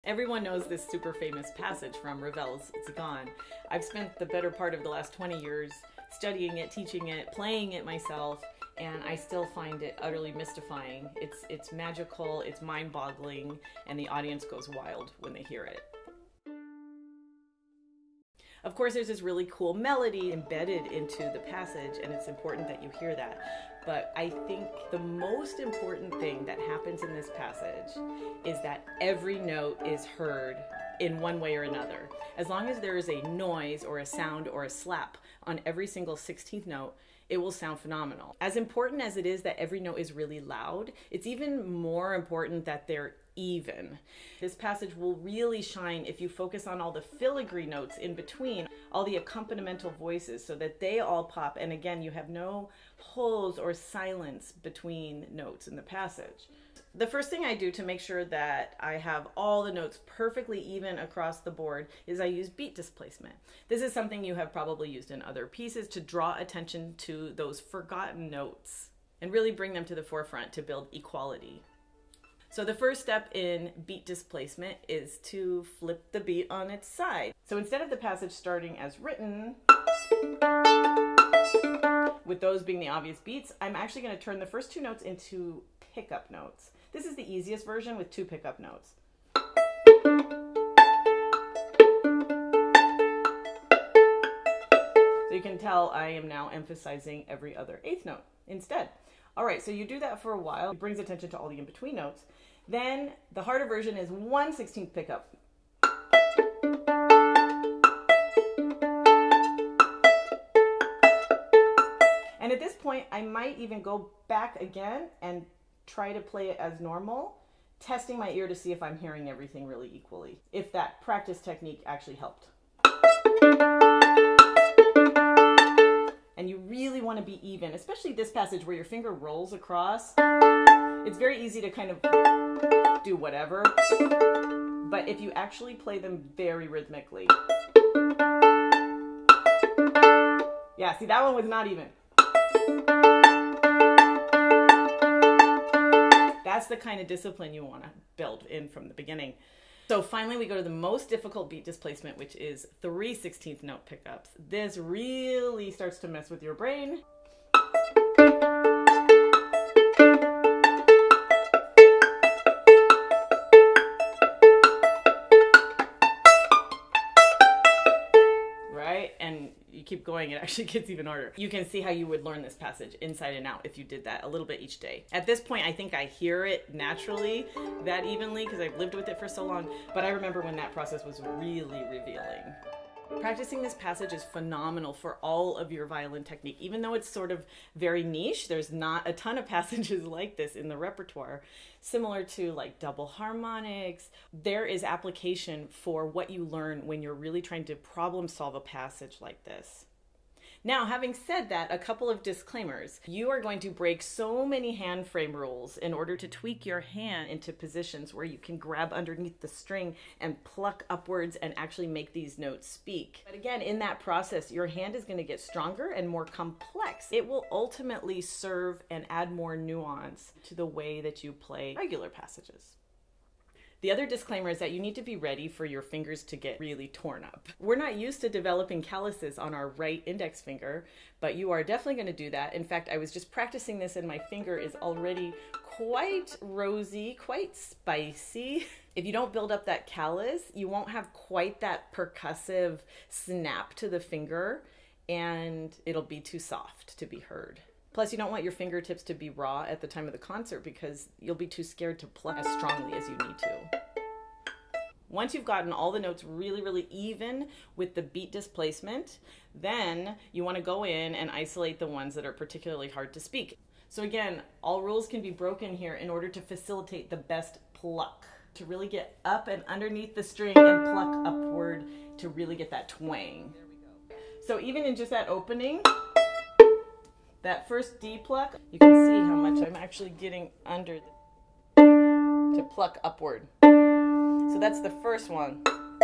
Everyone knows this super famous passage from Ravel's Tzigane. I've spent the better part of the last 20 years studying it, teaching it, playing it myself, and I still find it utterly mystifying. It's magical, it's mind-boggling, and the audience goes wild when they hear it. Of course, there's this really cool melody embedded into the passage, and it's important that you hear that. But I think the most important thing that happens in this passage is that every note is heard in one way or another. As long as there is a noise or a sound or a slap on every single 16th note, it will sound phenomenal. As important as it is that every note is really loud, it's even more important that they're even. This passage will really shine if you focus on all the filigree notes in between, all the accompanimental voices, so that they all pop, and again, you have no holes or silence between notes in the passage. The first thing I do to make sure that I have all the notes perfectly even across the board is I use beat displacement. This is something you have probably used in other pieces to draw attention to those forgotten notes and really bring them to the forefront to build equality. So the first step in beat displacement is to flip the beat on its side. So instead of the passage starting as written, with those being the obvious beats, I'm actually going to turn the first two notes into pickup notes. This is the easiest version with two pickup notes. So you can tell I am now emphasizing every other eighth note instead. All right, so you do that for a while. It brings attention to all the in-between notes. Then the harder version is 1/16th pickup. And at this point, I might even go back again and try to play it as normal, testing my ear to see if I'm hearing everything really equally, if that practice technique actually helped. And you really want to be even, especially this passage where your finger rolls across. It's very easy to kind of do whatever, but if you actually play them very rhythmically. Yeah, see, that one was not even. That's the kind of discipline you want to build in from the beginning. So finally, we go to the most difficult beat displacement, which is 3/16th note pickups. This really starts to mess with your brain. Right? And you keep going, it actually gets even harder. You can see how you would learn this passage inside and out if you did that a little bit each day. At this point, I think I hear it naturally, that evenly, because I've lived with it for so long, but I remember when that process was really revealing. Practicing this passage is phenomenal for all of your violin technique. Even though it's sort of very niche, there's not a ton of passages like this in the repertoire. Similar to like double harmonics, there is application for what you learn when you're really trying to problem solve a passage like this. Now, having said that, a couple of disclaimers. You are going to break so many hand frame rules in order to tweak your hand into positions where you can grab underneath the string and pluck upwards and actually make these notes speak. But again, in that process, your hand is going to get stronger and more complex. It will ultimately serve and add more nuance to the way that you play regular passages. The other disclaimer is that you need to be ready for your fingers to get really torn up. We're not used to developing calluses on our right index finger, but you are definitely going to do that. In fact, I was just practicing this and my finger is already quite rosy, quite spicy. If you don't build up that callus, you won't have quite that percussive snap to the finger, and it'll be too soft to be heard. Plus, you don't want your fingertips to be raw at the time of the concert because you'll be too scared to pluck as strongly as you need to. Once you've gotten all the notes really even with the beat displacement, then you want to go in and isolate the ones that are particularly hard to speak. So again, all rules can be broken here in order to facilitate the best pluck, to really get up and underneath the string and pluck upward to really get that twang. There we go. So even in just that opening, that first D pluck, you can see how much I'm actually getting under to pluck upward. So that's the first one.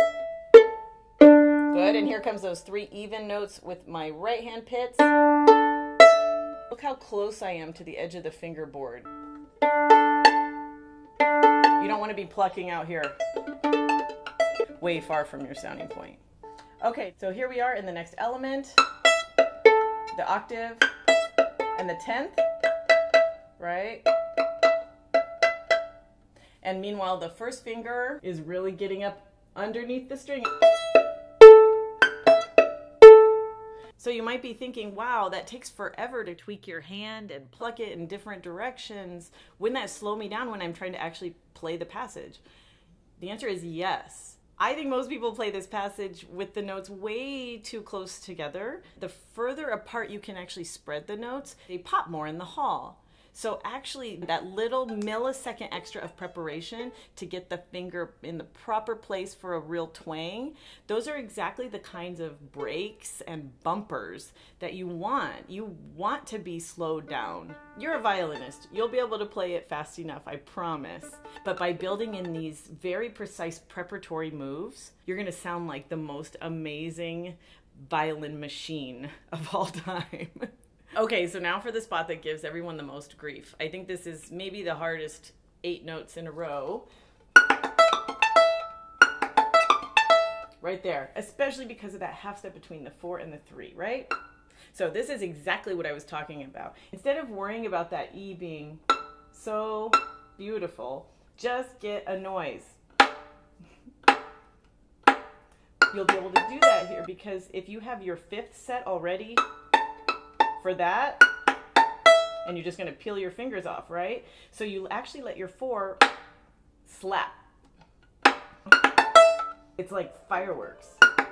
Good, and here comes those 3 even notes with my right hand pits. Look how close I am to the edge of the fingerboard. You don't want to be plucking out here. way far from your sounding point. Okay, so here we are in the next element, the octave and the 10th, right? And meanwhile, the first finger is really getting up underneath the string. So you might be thinking, wow, that takes forever to tweak your hand and pluck it in different directions. Wouldn't that slow me down when I'm trying to actually play the passage? The answer is yes. I think most people play this passage with the notes way too close together. The further apart you can actually spread the notes, they pop more in the hall. So actually, that little millisecond extra of preparation to get the finger in the proper place for a real twang, those are exactly the kinds of breaks and bumpers that you want. You want to be slowed down. You're a violinist. You'll be able to play it fast enough, I promise. But by building in these very precise preparatory moves, you're going to sound like the most amazing violin machine of all time. Okay, so now for the spot that gives everyone the most grief. I think this is maybe the hardest 8 notes in a row. Right there, especially because of that half step between the 4 and the 3, right? So this is exactly what I was talking about. Instead of worrying about that E being so beautiful, just get a noise. You'll be able to do that here because if you have your 5th set already for that, and you're just going to peel your fingers off, right? So you actually let your 4 slap. It's like fireworks.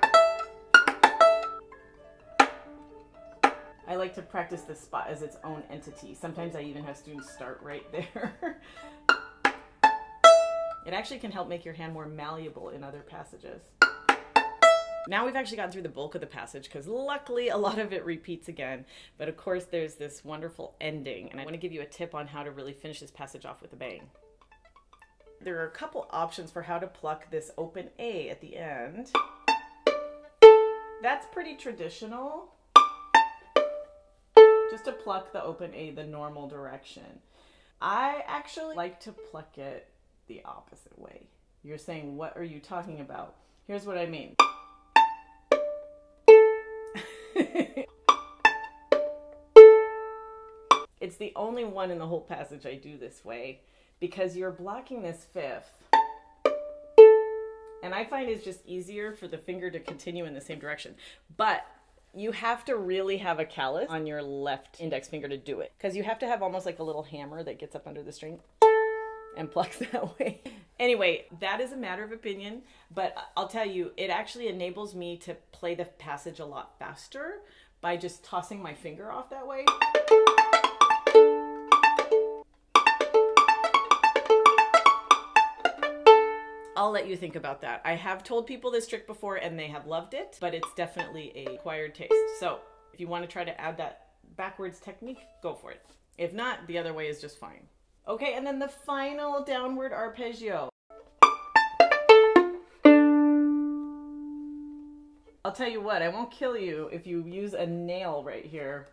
I like to practice this spot as its own entity. Sometimes I even have students start right there. It actually can help make your hand more malleable in other passages. Now we've actually gotten through the bulk of the passage because luckily a lot of it repeats again. But of course there's this wonderful ending, and I want to give you a tip on how to really finish this passage off with a bang. There are a couple options for how to pluck this open A at the end. That's pretty traditional. Just to pluck the open A the normal direction. I actually like to pluck it the opposite way. You're saying, what are you talking about? Here's what I mean. It's the only one in the whole passage I do this way because you're blocking this 5th. And I find it's just easier for the finger to continue in the same direction. But you have to really have a callus on your left index finger to do it because you have to have almost like a little hammer that gets up under the string and plucks that way. Anyway, that is a matter of opinion, but I'll tell you, it actually enables me to play the passage a lot faster by just tossing my finger off that way. I'll let you think about that. I have told people this trick before and they have loved it, but it's definitely a acquired taste. So if you want to try to add that backwards technique, go for it. If not, the other way is just fine. Okay, and then the final downward arpeggio. I'll tell you what, I won't kill you if you use a nail right here.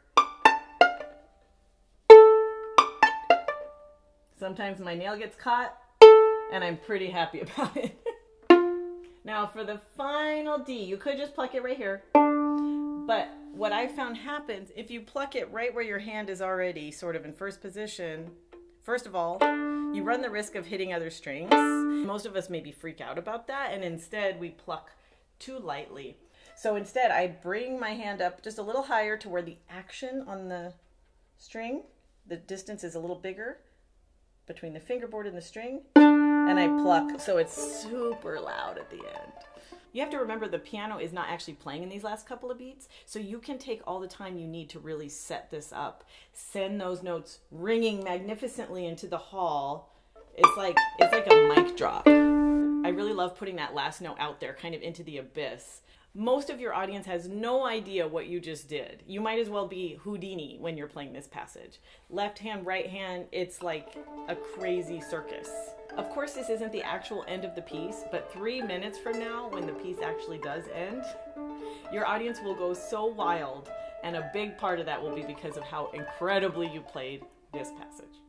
Sometimes my nail gets caught, and I'm pretty happy about it. Now for the final D, you could just pluck it right here. But what I found happens if you pluck it right where your hand is already sort of in first position, first of all, you run the risk of hitting other strings. Most of us maybe freak out about that, and instead we pluck too lightly. So instead I bring my hand up just a little higher to where the action on the string, the distance is a little bigger between the fingerboard and the string, and I pluck so it's super loud at the end. You have to remember the piano is not actually playing in these last couple of beats, so you can take all the time you need to really set this up. Send those notes ringing magnificently into the hall. It's like a mic drop. I really love putting that last note out there, kind of into the abyss. Most of your audience has no idea what you just did. You might as well be Houdini when you're playing this passage. Left hand, right hand, it's like a crazy circus. Of course, this isn't the actual end of the piece, but 3 minutes from now, when the piece actually does end, your audience will go so wild, and a big part of that will be because of how incredibly you played this passage.